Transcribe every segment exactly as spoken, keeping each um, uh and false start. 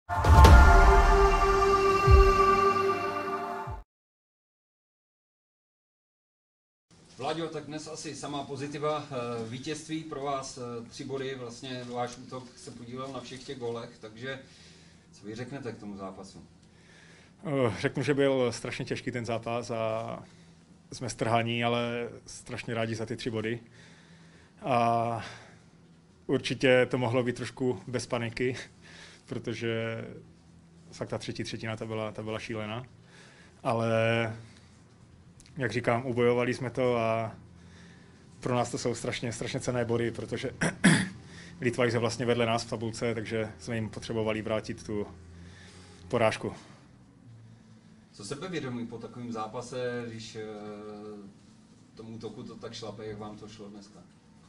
Vláďo, tak dnes asi samá pozitiva. Vítězství pro vás tři body, vlastně váš útok se podílel na všech těch gólech, takže co vy řeknete k tomu zápasu? Řeknu, že byl strašně těžký ten zápas a jsme strhaní, ale strašně rádi za ty tři body. A určitě to mohlo být trošku bez paniky, protože fakt ta třetí třetina ta byla, ta byla šílená. Ale jak říkám, ubojovali jsme to a pro nás to jsou strašně, strašně cenné body, protože Litva je vlastně vedle nás v tabulce, takže jsme jim potřebovali vrátit tu porážku. Co sebevědomí po takovém zápase, když tomu útoku to tak šlape, jak vám to šlo dneska?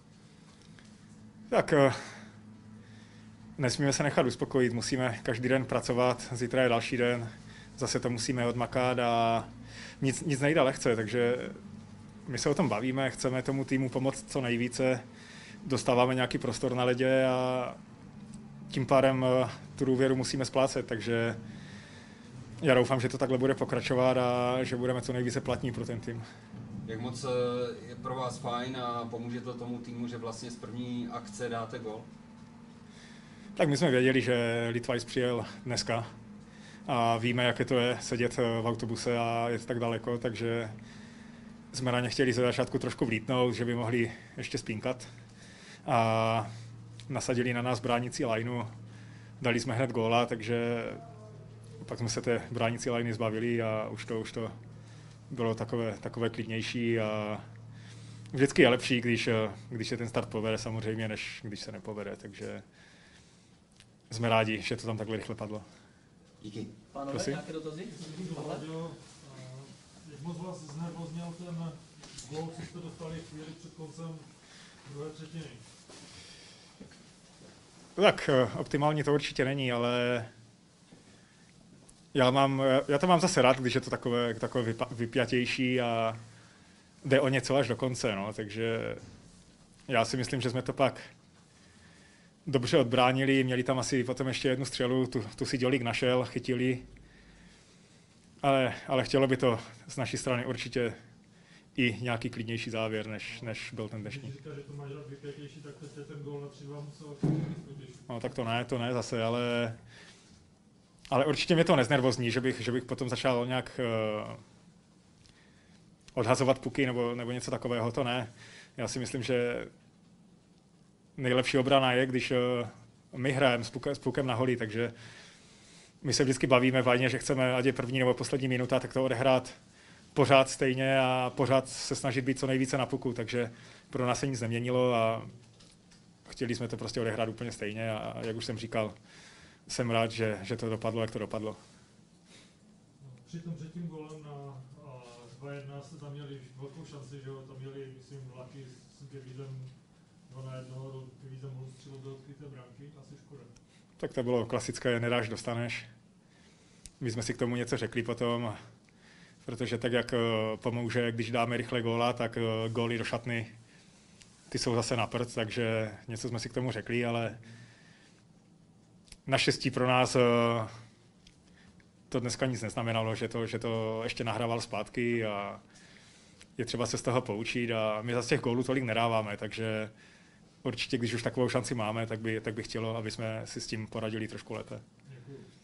Tak nesmíme se nechat uspokojit, musíme každý den pracovat, zítra je další den, zase to musíme odmakat a nic, nic nejde lehce, takže my se o tom bavíme, chceme tomu týmu pomoct co nejvíce, dostáváme nějaký prostor na ledě a tím pádem tu důvěru musíme splácet, takže já doufám, že to takhle bude pokračovat a že budeme co nejvíce platní pro ten tým. Jak moc je pro vás fajn a pomůže to tomu týmu, že vlastně z první akce dáte gol? Tak my jsme věděli, že Litvajs přijel dneska a víme, jaké to je sedět v autobuse a jet tak daleko, takže jsme na ně chtěli ze začátku trošku vlítnout, že by mohli ještě spínkat. A nasadili na nás bránící lineu, dali jsme hned góla, takže pak jsme se té bránící liney zbavili a už to, už to bylo takové, takové klidnější a vždycky je lepší, když, když se ten start povede samozřejmě, než když se nepovede, takže jsme rádi, že to tam takhle rychle padlo. Díky. Pánové, prosím? nějaké dotazy? Jak moc vás znervozněl ten gól, co jste dostali chvíli před koncem druhé třetiny? Tak optimální to určitě není, ale já, mám, já to mám zase rád, když je to takové, takové vypjatější a jde o něco až do konce, no, takže já si myslím, že jsme to pak dobře odbránili, měli tam asi potom ještě jednu střelu, tu, tu si Dělík našel, chytili, ale, ale chtělo by to z naší strany určitě i nějaký klidnější závěr, než, než byl ten dnešní. Když říkáš, že to máš rád vypjatější, tak teď ten gól na tři dva musel být. No tak to ne, to ne zase, ale, ale určitě mě to neznervozní, že bych, že bych potom začal nějak uh, odhazovat puky nebo, nebo něco takového, to ne. Já si myslím, že nejlepší obrana je, když uh, my hrajeme s, puke, s pukem na holí, takže my se vždycky bavíme vážně, že chceme, ať je první nebo poslední minuta, tak to odehrát pořád stejně a pořád se snažit být co nejvíce na puku, takže pro nás se nic neměnilo a chtěli jsme to prostě odehrát úplně stejně a jak už jsem říkal, jsem rád, že, že to dopadlo, jak to dopadlo. Při tom třetím gólem na dva jedna jste tam měli velkou šanci, že jo, tam měli, myslím, Vlaky s Gevízem dva na jednoho, Gevízem mohl střílet do odkryté branky, asi škoda. Tak to bylo klasické, nedáš, dostaneš. My jsme si k tomu něco řekli potom, protože tak, jak pomůže, když dáme rychle góla, tak góly do šatny, ty jsou zase na prd, takže něco jsme si k tomu řekli, ale naštěstí pro nás to dneska nic neznamenalo, že to, že to ještě nahrával zpátky a je třeba se z toho poučit a my zase těch gólů tolik nedáváme, takže určitě, když už takovou šanci máme, tak by, tak by chtělo, aby jsme si s tím poradili trošku lépe. Děkuji.